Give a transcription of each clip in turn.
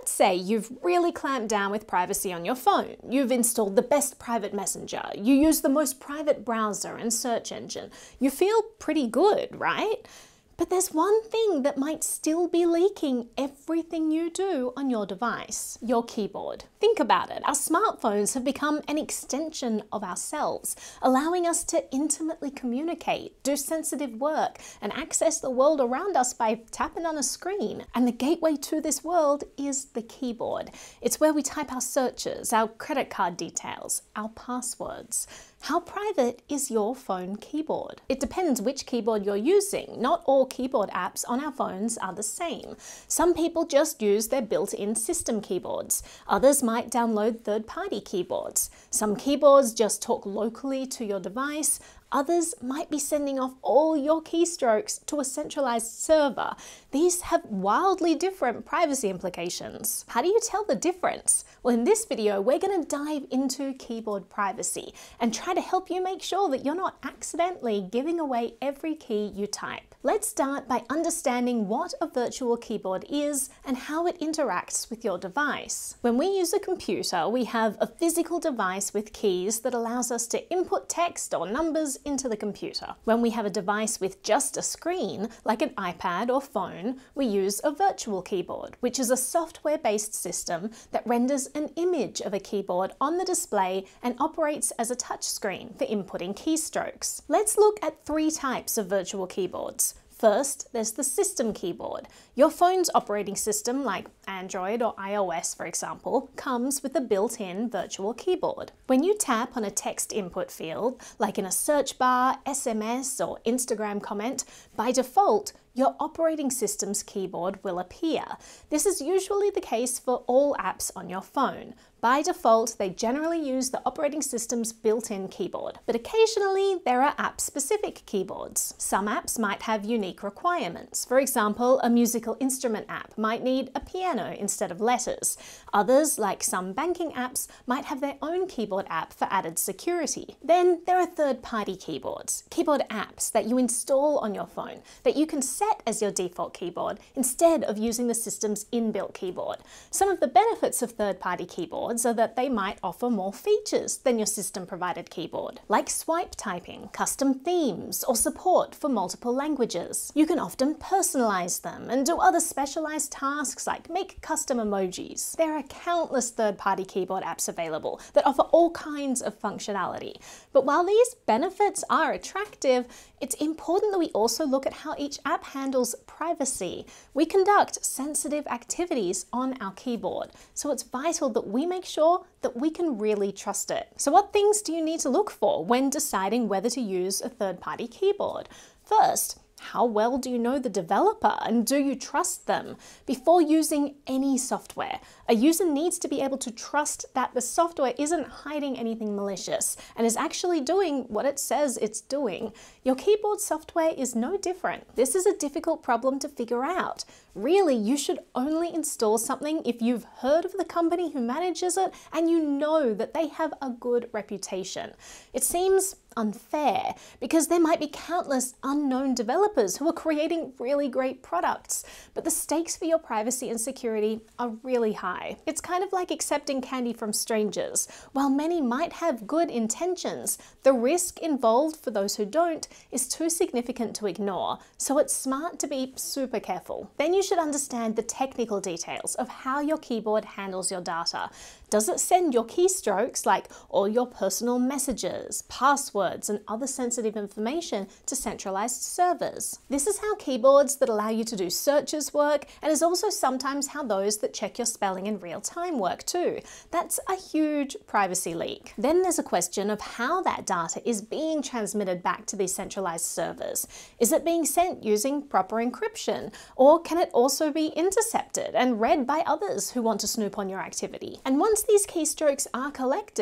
Let's say you've really clamped down with privacy on your phone. You've installed the best private messenger. You use the most private browser and search engine. You feel pretty good, right? But there's one thing that might still be leaking everything you do on your device: your keyboard. Think about it. Our smartphones have become an extension of ourselves, allowing us to intimately communicate, do sensitive work, and access the world around us by tapping on a screen. And the gateway to this world is the keyboard. It's where we type our searches, our credit card details, our passwords. How private is your phone keyboard? It depends which keyboard you're using. Not all keyboard apps on our phones are the same. Some people just use their built-in system keyboards. Others might download third-party keyboards. Some keyboards just talk locally to your device. Others might be sending off all your keystrokes to a centralized server. These have wildly different privacy implications. How do you tell the difference? Well, in this video, we're going to dive into keyboard privacy and try to help you make sure that you're not accidentally giving away every key you type. Let's start by understanding what a virtual keyboard is and how it interacts with your device. When we use a computer, we have a physical device with keys that allows us to input text or numbers into the computer. When we have a device with just a screen, like an iPad or phone, we use a virtual keyboard, which is a software-based system that renders an image of a keyboard on the display and operates as a touchscreen for inputting keystrokes. Let's look at 3 types of virtual keyboards. First, there's the system keyboard. Your phone's operating system, like Android or iOS for example, comes with a built-in virtual keyboard. When you tap on a text input field, like in a search bar, SMS, or Instagram comment, by default, your operating system's keyboard will appear. This is usually the case for all apps on your phone. By default, they generally use the operating system's built-in keyboard, but occasionally there are app-specific keyboards. Some apps might have unique requirements. For example, a musical instrument app might need a piano instead of letters. Others, like some banking apps, might have their own keyboard app for added security. Then there are third-party keyboards, keyboard apps that you install on your phone that you can set as your default keyboard instead of using the system's inbuilt keyboard. Some of the benefits of third-party keyboards are that they might offer more features than your system-provided keyboard, like swipe typing, custom themes, or support for multiple languages. You can often personalize them and do other specialized tasks like make custom emojis. There are countless third-party keyboard apps available that offer all kinds of functionality. But while these benefits are attractive, it's important that we also look at how each app handles privacy. We conduct sensitive activities on our keyboard, so it's vital that we make sure that we can really trust it. So what things do you need to look for when deciding whether to use a third-party keyboard? First, how well do you know the developer and do you trust them? Before using any software, a user needs to be able to trust that the software isn't hiding anything malicious and is actually doing what it says it's doing. Your keyboard software is no different. This is a difficult problem to figure out. Really, you should only install something if you've heard of the company who manages it and you know that they have a good reputation. It seems unfair because there might be countless unknown developers who are creating really great products, but the stakes for your privacy and security are really high. It's kind of like accepting candy from strangers. While many might have good intentions, the risk involved for those who don't is too significant to ignore, so it's smart to be super careful. Then you should understand the technical details of how your keyboard handles your data. Does it send your keystrokes, like all your personal messages, passwords, and other sensitive information to centralized servers? This is how keyboards that allow you to do searches work, and is also sometimes how those that check your spelling in real time work too. That's a huge privacy leak. Then there's a question of how that data is being transmitted back to these centralized servers. Is it being sent using proper encryption, or can it also be intercepted and read by others who want to snoop on your activity? And once these keystrokes are collected,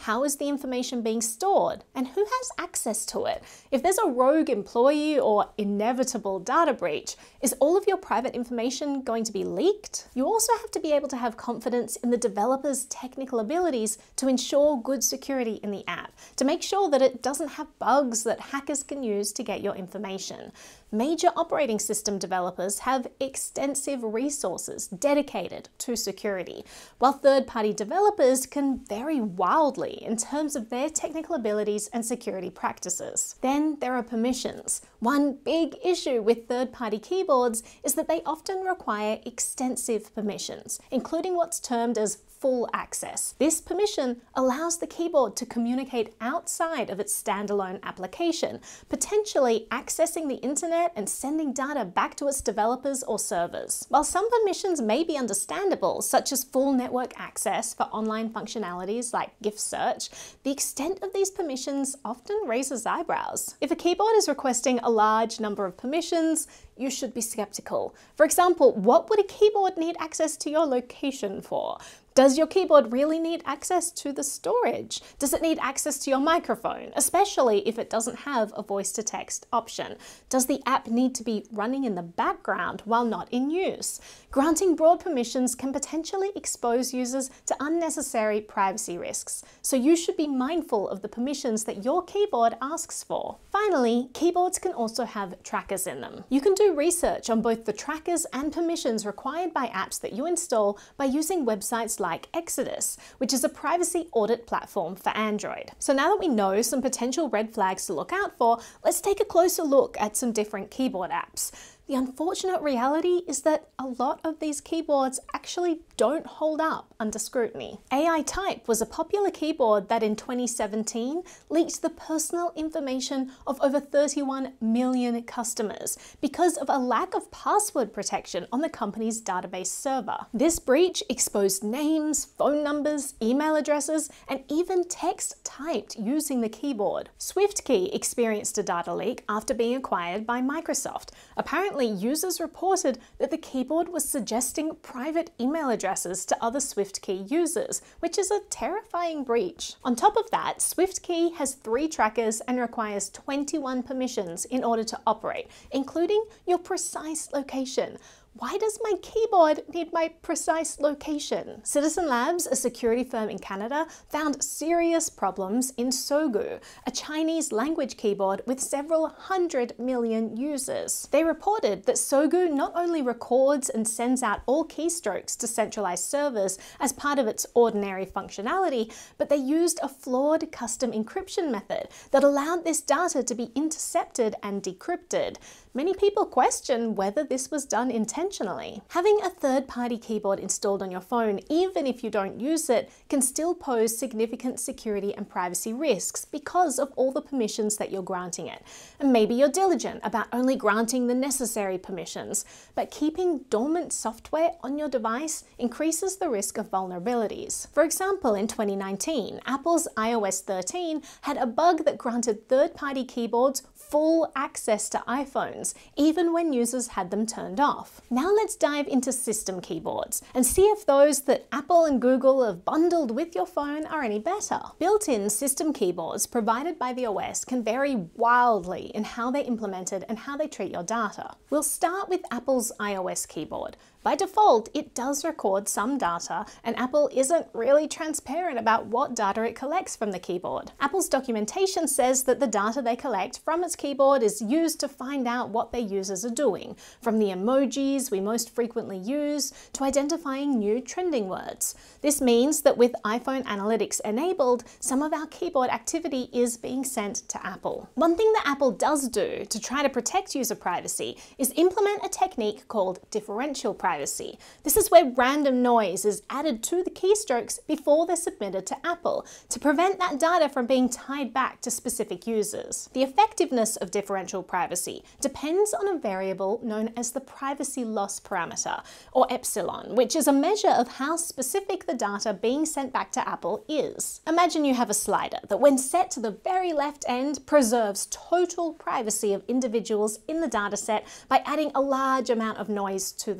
how is the information being stored, and who has access to it? If there's a rogue employee or inevitable data breach, is all of your private information going to be leaked? You also have to be able to have confidence in the developer's technical abilities to ensure good security in the app, to make sure that it doesn't have bugs that hackers can use to get your information. Major operating system developers have extensive resources dedicated to security, while third-party developers can vary wildly in terms of their technical abilities and security practices. Then there are permissions. One big issue with third-party keyboards is that they often require extensive permissions, including what's termed as full access. This permission allows the keyboard to communicate outside of its standalone application, potentially accessing the internet and sending data back to its developers or servers. While some permissions may be understandable, such as full network access for online functionalities like GIF search, the extent of these permissions often raises eyebrows. If a keyboard is requesting a large number of permissions, you should be skeptical. For example, what would a keyboard need access to your location for? Does your keyboard really need access to the storage? Does it need access to your microphone, especially if it doesn't have a voice-to-text option? Does the app need to be running in the background while not in use? Granting broad permissions can potentially expose users to unnecessary privacy risks, so you should be mindful of the permissions that your keyboard asks for. Finally, keyboards can also have trackers in them. You can do research on both the trackers and permissions required by apps that you install by using websites like Exodus, which is a privacy audit platform for Android. So now that we know some potential red flags to look out for, let's take a closer look at some different keyboard apps. The unfortunate reality is that a lot of these keyboards actually don't hold up under scrutiny. AI Type was a popular keyboard that in 2017 leaked the personal information of over 31 million customers because of a lack of password protection on the company's database server. This breach exposed names, phone numbers, email addresses, and even text typed using the keyboard. SwiftKey experienced a data leak after being acquired by Microsoft. Apparently, users reported that the keyboard was suggesting private email addresses to other SwiftKey users, which is a terrifying breach. On top of that, SwiftKey has 3 trackers and requires 21 permissions in order to operate, including your precise location. Why does my keyboard need my precise location? Citizen Labs, a security firm in Canada, found serious problems in Sogu, a Chinese language keyboard with several 100 million users. They reported that Sogu not only records and sends out all keystrokes to centralized servers as part of its ordinary functionality, but they used a flawed custom encryption method that allowed this data to be intercepted and decrypted. Many people question whether this was done intentionally. Having a third-party keyboard installed on your phone, even if you don't use it, can still pose significant security and privacy risks because of all the permissions that you're granting it. And maybe you're diligent about only granting the necessary permissions, but keeping dormant software on your device increases the risk of vulnerabilities. For example, in 2019, Apple's iOS 13 had a bug that granted third-party keyboards full access to iPhones, even when users had them turned off. Now let's dive into system keyboards and see if those that Apple and Google have bundled with your phone are any better. Built-in system keyboards provided by the OS can vary wildly in how they're implemented and how they treat your data. We'll start with Apple's iOS keyboard. By default, it does record some data, and Apple isn't really transparent about what data it collects from the keyboard. Apple's documentation says that the data they collect from its keyboard is used to find out what their users are doing, from the emojis we most frequently use to identifying new trending words. This means that with iPhone analytics enabled, some of our keyboard activity is being sent to Apple. One thing that Apple does do to try to protect user privacy is implement a technique called differential privacy. This is where random noise is added to the keystrokes before they're submitted to Apple to prevent that data from being tied back to specific users. The effectiveness of differential privacy depends on a variable known as the privacy loss parameter, or epsilon, which is a measure of how specific the data being sent back to Apple is. Imagine you have a slider that, when set to the very left end, preserves total privacy of individuals in the dataset by adding a large amount of noise to the data.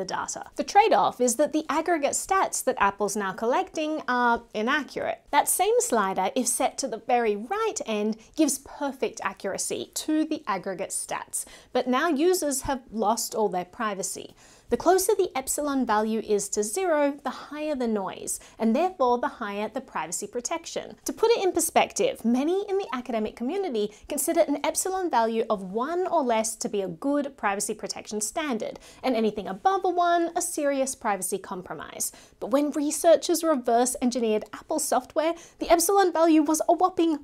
data. The trade-off is that the aggregate stats that Apple's now collecting are inaccurate. That same slider, if set to the very right end, gives perfect accuracy to the aggregate stats, but now users have lost all their privacy. The closer the epsilon value is to 0, the higher the noise, and therefore the higher the privacy protection. To put it in perspective, many in the academic community consider an epsilon value of 1 or less to be a good privacy protection standard, and anything above a 1 a serious privacy compromise. But when researchers reverse engineered Apple software, the epsilon value was a whopping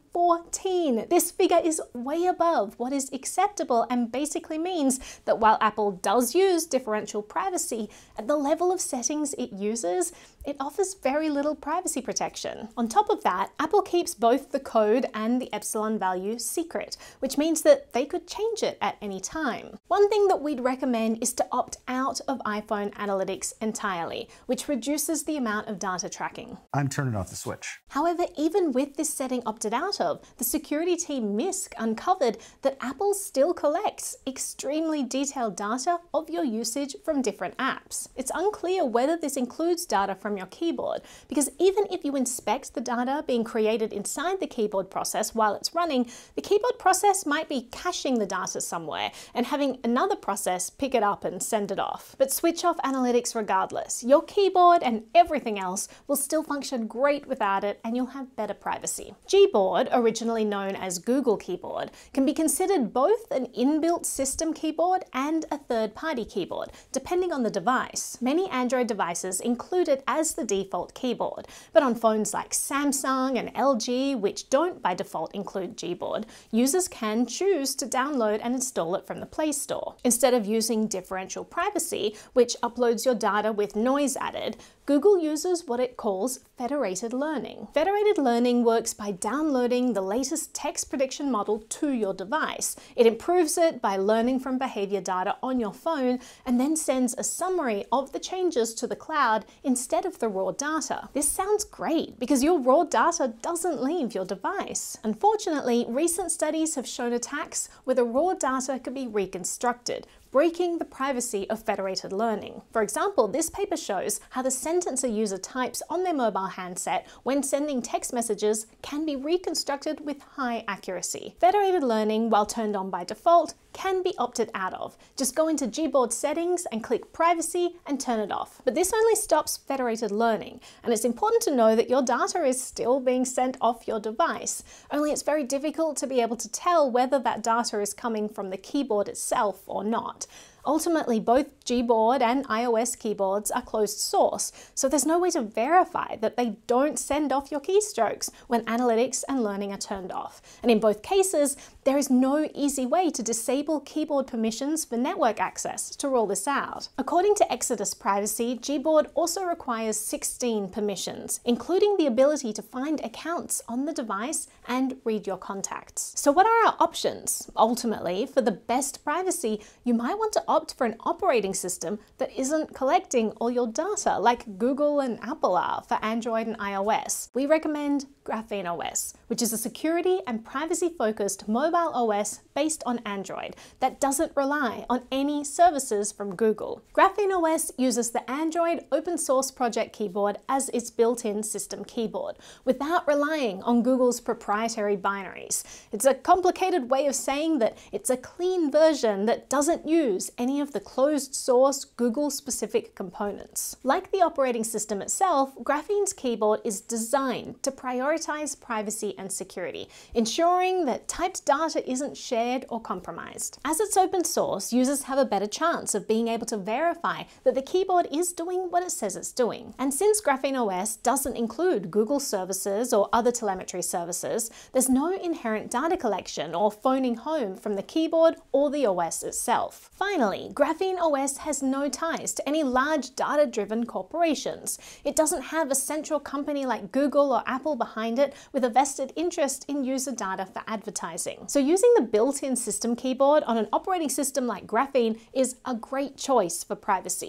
14. This figure is way above what is acceptable and basically means that while Apple does use differential privacy, at the level of settings it uses, it offers very little privacy protection. On top of that, Apple keeps both the code and the epsilon value secret, which means that they could change it at any time. One thing that we'd recommend is to opt out of iPhone analytics entirely, which reduces the amount of data tracking. I'm turning off the switch. However, even with this setting opted out of, the security team MISC uncovered that Apple still collects extremely detailed data of your usage from different apps. It's unclear whether this includes data from your keyboard, because even if you inspect the data being created inside the keyboard process while it's running, the keyboard process might be caching the data somewhere and having another process pick it up and send it off. But switch off analytics regardless. Your keyboard and everything else will still function great without it, and you'll have better privacy. GBoard, originally known as Google Keyboard, can be considered both an inbuilt system keyboard and a third-party keyboard, depending on the device. Many Android devices include it as the default keyboard, but on phones like Samsung and LG, which don't by default include GBoard, users can choose to download and install it from the Play Store. Instead of using differential privacy, which uploads your data with noise added, Google uses what it calls federated learning. Federated learning works by downloading the latest text prediction model to your device. It improves it by learning from behavior data on your phone and then sends a summary of the changes to the cloud instead of the raw data. This sounds great because your raw data doesn't leave your device. Unfortunately, recent studies have shown attacks where the raw data could be reconstructed, breaking the privacy of federated learning. For example, this paper shows how the sentence a user types on their mobile handset when sending text messages can be reconstructed with high accuracy. Federated learning, while turned on by default, can be opted out of. Just go into GBoard settings and click privacy and turn it off. But this only stops federated learning, and it's important to know that your data is still being sent off your device, only it's very difficult to be able to tell whether that data is coming from the keyboard itself or not. Ultimately, both GBoard and iOS keyboards are closed source, so there's no way to verify that they don't send off your keystrokes when analytics and learning are turned off. And in both cases, there is no easy way to disable keyboard permissions for network access to rule this out. According to Exodus Privacy, GBoard also requires 16 permissions, including the ability to find accounts on the device and read your contacts. So what are our options? Ultimately, for the best privacy, you might want to opt for an operating system that isn't collecting all your data like Google and Apple are for Android and iOS. We recommend Graphene OS, which is a security and privacy-focused mobile OS based on Android that doesn't rely on any services from Google. Graphene OS uses the Android open source project keyboard as its built-in system keyboard, without relying on Google's proprietary binaries. It's a complicated way of saying that it's a clean version that doesn't use any of the closed source Google-specific components. Like the operating system itself, Graphene's keyboard is designed to prioritize privacy and security, ensuring that typed data isn't shared or compromised. As it's open source, users have a better chance of being able to verify that the keyboard is doing what it says it's doing. And since Graphene OS doesn't include Google services or other telemetry services, there's no inherent data collection or phoning home from the keyboard or the OS itself. Finally, Graphene OS has no ties to any large data-driven corporations. It doesn't have a central company like Google or Apple behind it with a vested interest in user data for advertising. So using the built-in system keyboard on an operating system like Graphene is a great choice for privacy.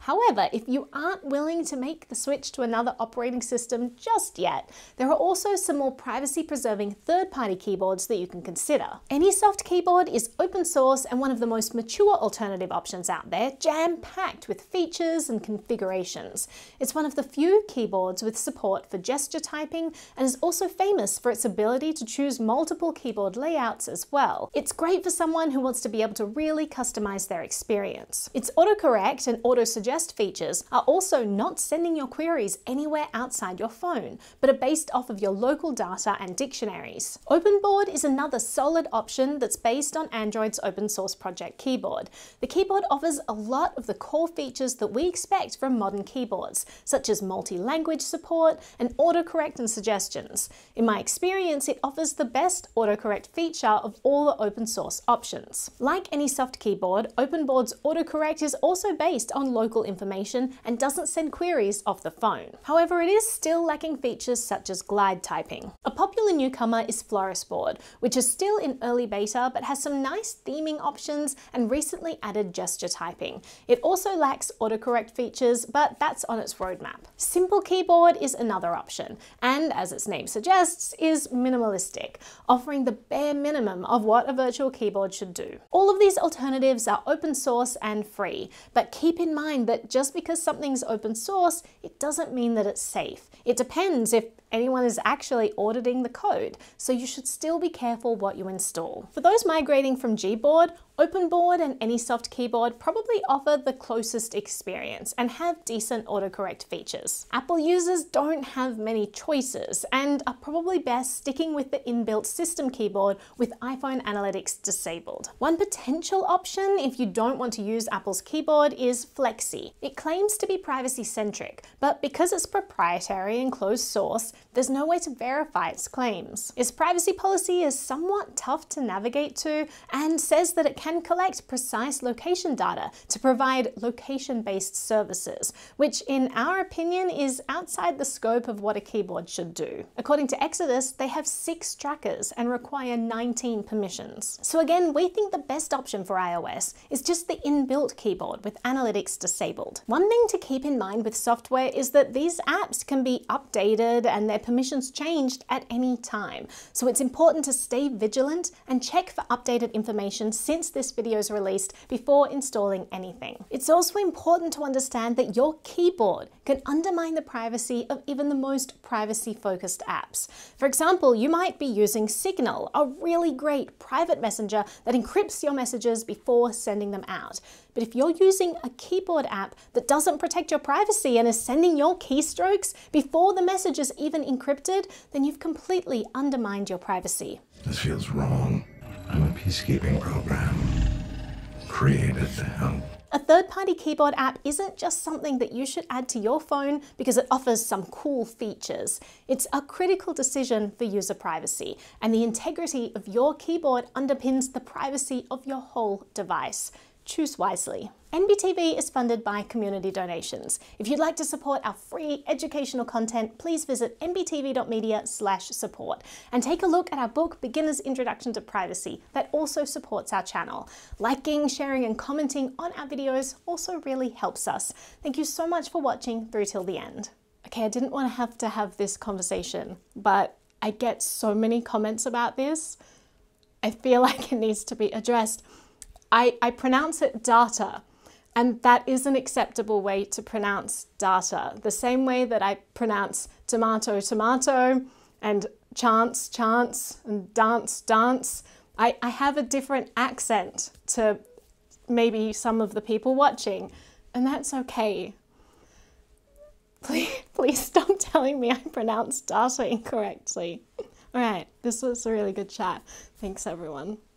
However, if you aren't willing to make the switch to another operating system just yet, there are also some more privacy-preserving third-party keyboards that you can consider. AnySoftKeyboard is open source and one of the most mature alternative options out there, jam-packed with features and configurations. It's one of the few keyboards with support for gesture typing and is also famous for its ability to choose multiple keyboard layouts as well. It's great for someone who wants to be able to really customize their experience. Its autocorrect and auto-suggest features are also not sending your queries anywhere outside your phone, but are based off of your local data and dictionaries. OpenBoard is another solid option that's based on Android's open source project keyboard. The keyboard offers a lot of the core features that we expect from modern keyboards, such as multi-language support and autocorrect and suggestions. In my experience, it offers the best autocorrect feature of all the open source options. Like AnySoftKeyboard, OpenBoard's autocorrect is also based on local information and doesn't send queries off the phone. However, it is still lacking features such as glide typing. A popular newcomer is FlorisBoard, which is still in early beta but has some nice theming options and recently added gesture typing. It also lacks autocorrect features, but that's on its roadmap. SimpleKeyboard is another option, and as its name suggests, is minimalistic, offering the bare minimum of what a virtual keyboard should do. All of these alternatives are open source and free, but keep in mind that just because something's open source, it doesn't mean that it's safe. It depends if anyone is actually auditing the code, so you should still be careful what you install. For those migrating from GBoard, OpenBoard and AnySoftKeyboard probably offer the closest experience and have decent autocorrect features. Apple users don't have many choices and are probably best sticking with the inbuilt system keyboard with iPhone analytics disabled. One potential option if you don't want to use Apple's keyboard is Fleksy. It claims to be privacy-centric, but because it's proprietary and closed source, there's no way to verify its claims. Its privacy policy is somewhat tough to navigate to and says that it can collect precise location data to provide location-based services, which in our opinion is outside the scope of what a keyboard should do. According to Exodus, they have 6 trackers and require 19 permissions. So again, we think the best option for iOS is just the inbuilt keyboard with analytics disabled. One thing to keep in mind with software is that these apps can be updated and their permissions changed at any time. So it's important to stay vigilant and check for updated information since this video is released before installing anything. It's also important to understand that your keyboard can undermine the privacy of even the most privacy-focused apps. For example, you might be using Signal, a really great private messenger that encrypts your messages before sending them out. But if you're using a keyboard app that doesn't protect your privacy and is sending your keystrokes before the message is even encrypted, then you've completely undermined your privacy. This feels wrong. I'm a peacekeeping program created to help. A third-party keyboard app isn't just something that you should add to your phone because it offers some cool features. It's a critical decision for user privacy, and the integrity of your keyboard underpins the privacy of your whole device. Choose wisely. NBTV is funded by community donations. If you'd like to support our free educational content, please visit nbtv.media/support and take a look at our book, Beginner's Introduction to Privacy, that also supports our channel. Liking, sharing, and commenting on our videos also really helps us. Thank you so much for watching through till the end. Okay, I didn't want to have this conversation, but I get so many comments about this. I feel like it needs to be addressed. I pronounce it data, and that is an acceptable way to pronounce data. The same way that I pronounce tomato, tomato, and chance, chance, and dance, dance. I have a different accent to maybe some of the people watching, and that's okay. Please stop telling me I pronounced data incorrectly. All right, this was a really good chat. Thanks, everyone.